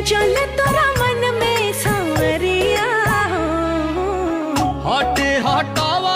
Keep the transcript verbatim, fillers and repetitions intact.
चल तोरा मन में सांवरिया हो। हटे हटावा